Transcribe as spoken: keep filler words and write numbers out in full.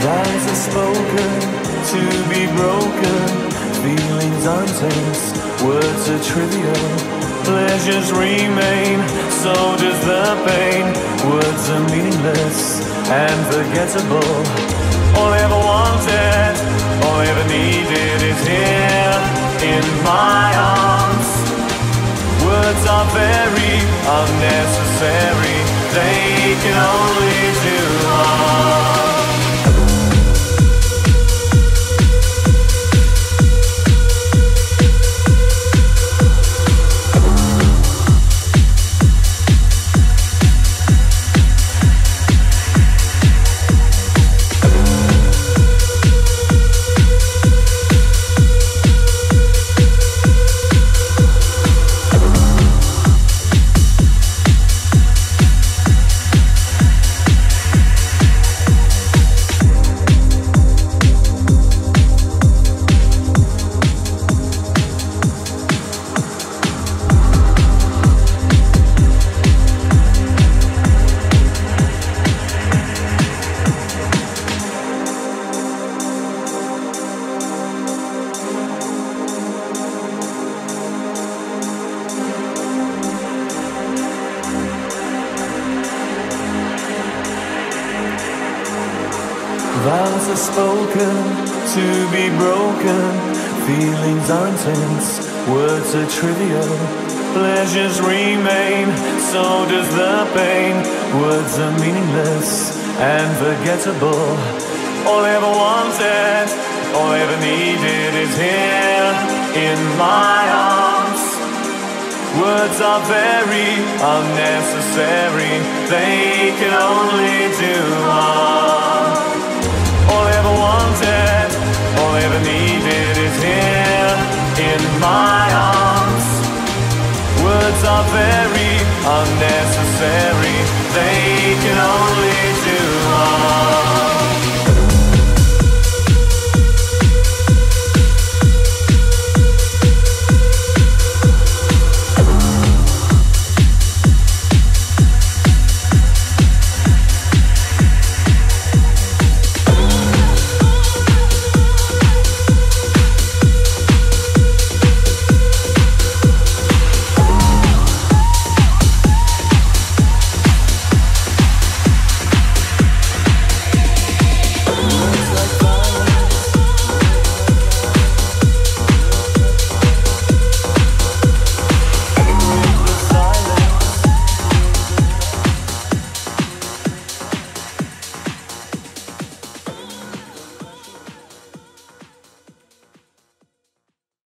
Vows are spoken to be broken. Feelings are intense, words are trivial. Pleasures remain, so does the pain. Words are meaningless and forgettable. All I ever wanted, all I ever needed is here in my arms. Words are very unnecessary, they can only do harm. Vows are spoken to be broken. Feelings are intense, words are trivial. Pleasures remain, so does the pain. Words are meaningless and forgettable. All I ever wanted, all I ever needed is here in my arms. Words are very unnecessary, they can only do harm. All I ever wanted, all I ever needed is here in my arms. Words are very unnecessary, they can only